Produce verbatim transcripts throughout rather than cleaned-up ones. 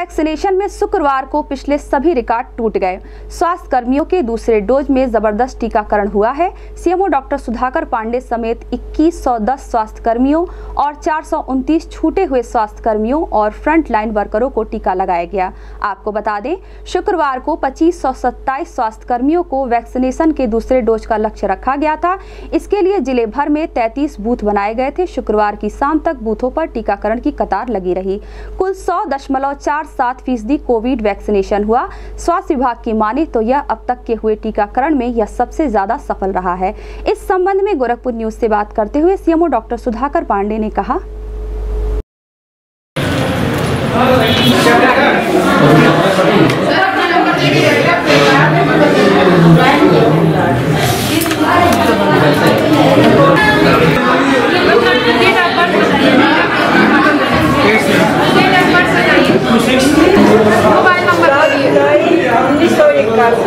Vaccination में शुक्रवार को पिछले सभी रिकॉर्ड टूट गए। स्वास्थ्य कर्मियों के दूसरे डोज में जबरदस्त टीकाकरण हुआ है। सीएमओ डॉक्टर सुधाकर पांडे समेत इक्कीस सौ दस स्वास्थ्य कर्मियों और चार सौ उनतीस छूटे हुए स्वास्थ्य कर्मियों और फ्रंट लाइन वर्करों को टीका लगाया गया। आपको बता दें, शुक्रवार को पच्चीस सौ सत्ताईस स्वास्थ्य कर्मियों को वैक्सीनेशन के दूसरे डोज का लक्ष्य रखा गया था। इसके लिए जिले भर में तैंतीस बूथ बनाए गए थे। शुक्रवार की शाम तक बूथों पर टीकाकरण की कतार लगी रही। कुल सौ दशमलव चार सात फीसदी कोविड वैक्सीनेशन हुआ। स्वास्थ्य विभाग की माने तो यह अब तक के हुए टीकाकरण में यह सबसे ज्यादा सफल रहा है। इस संबंध में गोरखपुर न्यूज से बात करते हुए सीएमओ डॉक्टर सुधाकर पांडे ने कहा, मोबाइल नंबर उन्नीस सौ इक्यासी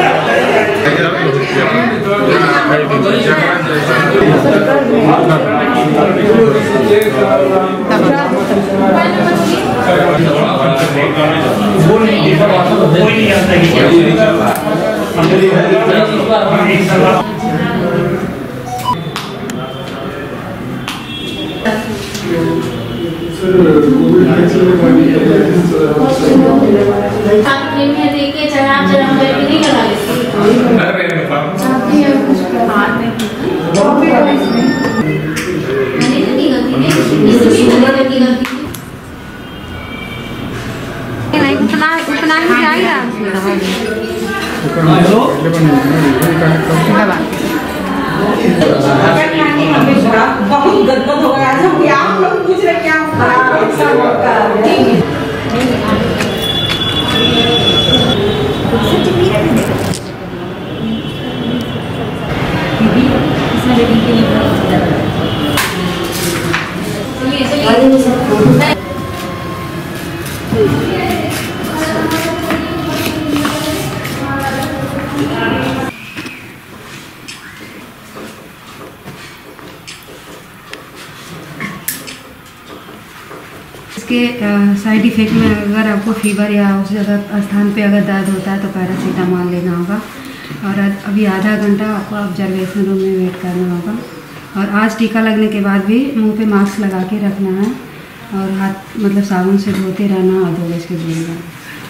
देखिए जरा जरा नहीं लगा उतना उतना ही आएगा। बहुत गदगद हो गया। हम क्या हम लोग पूछ रहे क्या इसके साइड इफ़ेक्ट में अगर आपको फीवर या उस जगह स्थान पे अगर दर्द होता है तो पैरासीटामोल लेना होगा और अभी आधा घंटा आपको ऑब्जर्वेशन रूम में वेट करना होगा। और आज टीका लगने के बाद भी मुंह पे मास्क लगा के रखना है और हाथ मतलब साबुन से धोते रहना और दो गज के दूरी रहना।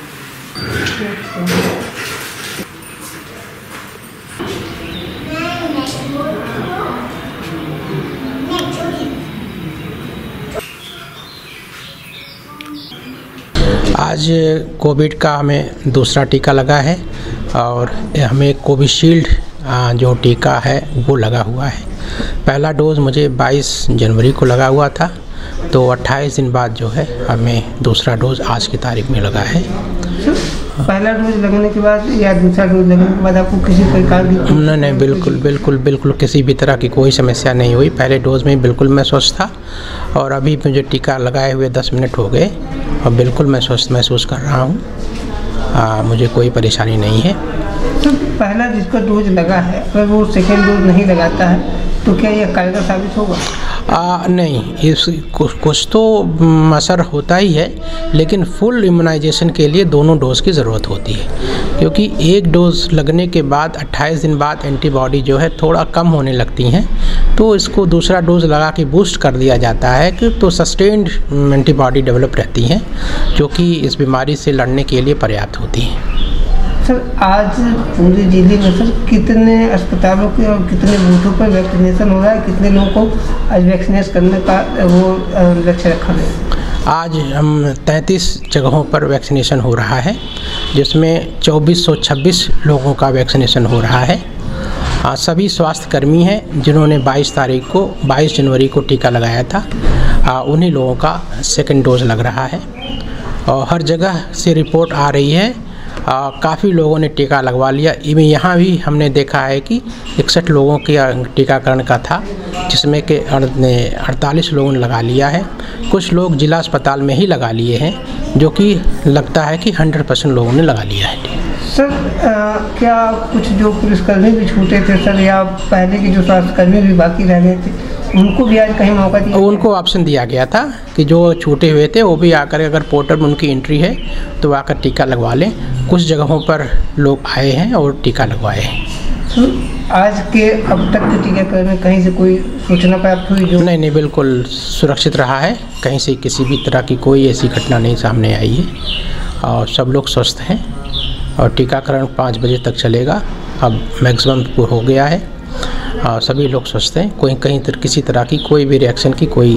आज कोविड का हमें दूसरा टीका लगा है और हमें कोविशील्ड जो टीका है वो लगा हुआ है। पहला डोज़ मुझे बाईस जनवरी को लगा हुआ था, तो अट्ठाईस दिन बाद जो है हमें दूसरा डोज़ आज की तारीख में लगा है। पहला डोज लगने के बाद या दूसरा डोज लगने के बाद आपको किसी प्रकार की नहीं नहीं बिल्कुल बिल्कुल बिल्कुल किसी भी तरह की कोई समस्या नहीं हुई। पहले डोज में बिल्कुल मैं स्वस्थ था और अभी मुझे टीका लगाए हुए दस मिनट हो गए और बिल्कुल मैं स्वस्थ महसूस कर रहा हूँ। मुझे कोई परेशानी नहीं है। तो पहला जिसका डोज लगा है अगर वो सेकेंड डोज नहीं लगाता है तो क्या यह कारगर साबित होगा? आ, नहीं, इस कुछ कुछ तो असर होता ही है, लेकिन फुल इम्यूनाइजेशन के लिए दोनों डोज़ की ज़रूरत होती है, क्योंकि एक डोज़ लगने के बाद अट्ठाईस दिन बाद एंटीबॉडी जो है थोड़ा कम होने लगती हैं, तो इसको दूसरा डोज़ लगा के बूस्ट कर दिया जाता है कि तो सस्टेन्ड एंटीबॉडी डेवलप रहती हैं, जो कि इस बीमारी से लड़ने के लिए पर्याप्त होती हैं। सर, आज पूरे जिले में सर कितने अस्पतालों के और कितने बूथों पर वैक्सीनेशन हो रहा है? कितने लोगों को आज वैक्सीनेट करने का वो लक्ष्य रखा गया? आज हम तैंतीस जगहों पर वैक्सीनेशन हो रहा है, जिसमें चौबीस सौ छब्बीस लोगों का वैक्सीनेशन हो रहा है। आ, सभी स्वास्थ्य कर्मी हैं जिन्होंने बाईस तारीख को बाईस जनवरी को टीका लगाया था, आ, उन्हीं लोगों का सेकेंड डोज लग रहा है। और हर जगह से रिपोर्ट आ रही है, काफ़ी लोगों ने टीका लगवा लिया। इवन यहाँ भी हमने देखा है कि इकसठ लोगों के टीकाकरण का था, जिसमें कि अड़तालीस लोगों ने लगा लिया है। कुछ लोग जिला अस्पताल में ही लगा लिए हैं, जो कि लगता है कि हंड्रेड परसेंट लोगों ने लगा लिया है। सर, आ, क्या कुछ जो पुलिसकर्मी भी छूटे थे सर, या पहले के जो स्वास्थ्यकर्मी भी बाकी रह गए थे, उनको भी आज कहीं मौका दिया? उनको ऑप्शन दिया गया था कि जो छूटे हुए थे वो भी आकर, अगर पोर्टल में उनकी एंट्री है तो आकर टीका लगवा लें। कुछ जगहों पर लोग आए हैं और टीका लगवाए हैं। तो आज के अब तक के टीकाकरण में कहीं से कोई सूचना प्राप्त हुई? जो नहीं नहीं, बिल्कुल सुरक्षित रहा है। कहीं से किसी भी तरह की कोई ऐसी घटना नहीं सामने आई है और सब लोग स्वस्थ हैं। और टीकाकरण पाँच बजे तक चलेगा। अब मैक्सिमम पूरा हो गया है और सभी लोग स्वस्थ हैं। कोई कहीं तर किसी तरह की कोई भी रिएक्शन की कोई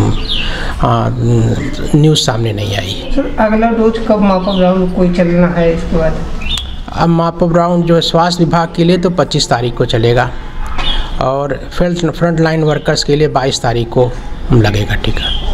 न्यूज़ सामने नहीं आई। सर अगला डोज कब मापअप राउंड कोई चलना है इसके बाद? अब मापअप राउंड जो है स्वास्थ्य विभाग के लिए तो पच्चीस तारीख को चलेगा और फ्रंट फ्रंट लाइन वर्कर्स के लिए बाईस तारीख को लगेगा टीका।